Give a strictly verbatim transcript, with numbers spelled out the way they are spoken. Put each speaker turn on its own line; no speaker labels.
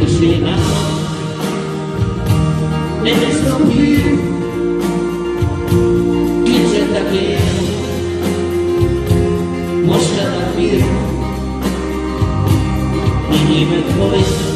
Tišina ne stoji, idzie takie może na mir i niby twoje